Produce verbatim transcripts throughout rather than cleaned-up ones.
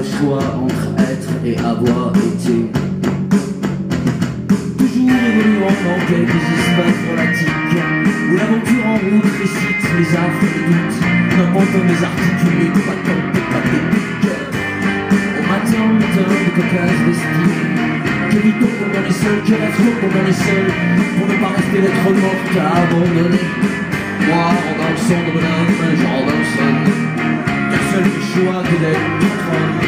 choix entre être et avoir été. Toujours évoluant dans quelques espaces relatiques, où l'aventure en route récite les affres et doutes, n'importe mes articulés, pas tant de pathétique. Au matin, au matin, de cocasse d'estime, que vit-on comme dans les seuls, que rêve-t-on comme dans les seuls, pour ne pas rester lettre morte à abandonner. Moi, en dansant de bonhomme, Jean Danson, qu'un seul mes choix que d'être du trône.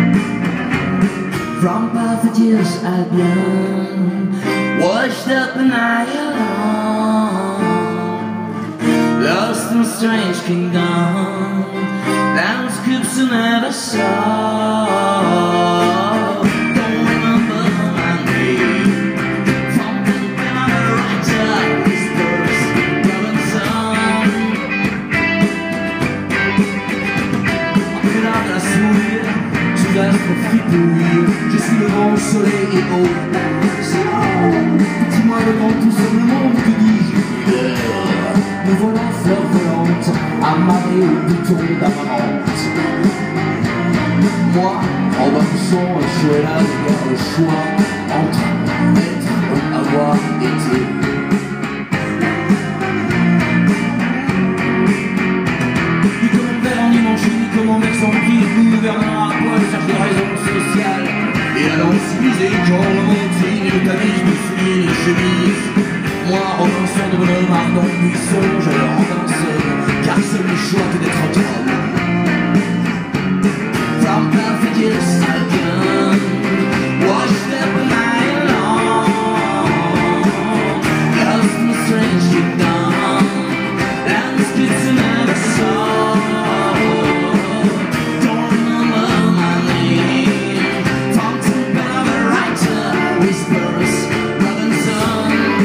From perfect years Albion, washed up in Ireland, lost in a strange kingdom, down scoops I never saw. Don't remember my name, from when I'm a writer, whispers, Robinson. Après la glace mouille, sous l'astre fripouille, je suis le vent, le soleil et haut. Dis-moi le vent, tout seul le monde, que dis-je? Me voilà fleur volante, amarrée au bouton d'amarante. Moi, en dansant, je suis là de faire le choix entre être et avoir été. Ni comment faire en dimanche, ni comment mettre son pied, gouvernement à poil, cherche des raisons sociales. Et alors civilisé, quand le montine et le tamis, du soulier, les chemises. Moi, en dansant de bonhomme ardent de buisson, je leur en danse, car seul le choix que d'être entre hommes. From perfect years Albion, washed up in Ireland, lost in a strange kingdom, landscapes I never saw. Don't remember my name, fountain pen of a writer, whispers, Robinson.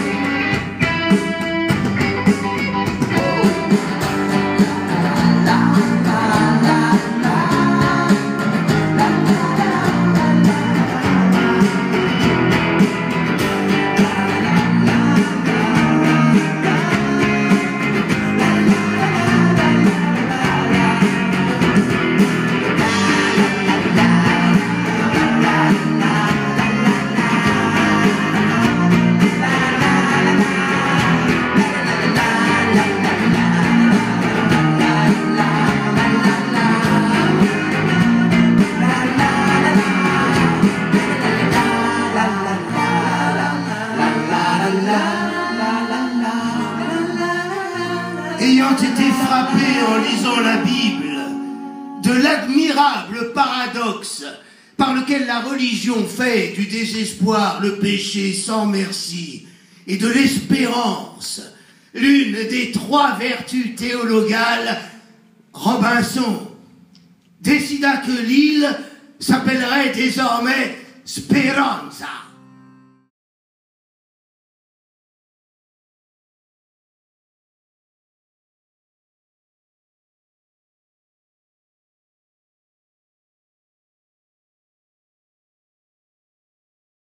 Ayant été frappé en lisant la Bible de l'admirable paradoxe par lequel la religion fait du désespoir le péché sans merci et de l'espérance l'une des trois vertus théologales, Robinson décida que l'île s'appellerait désormais Speranza.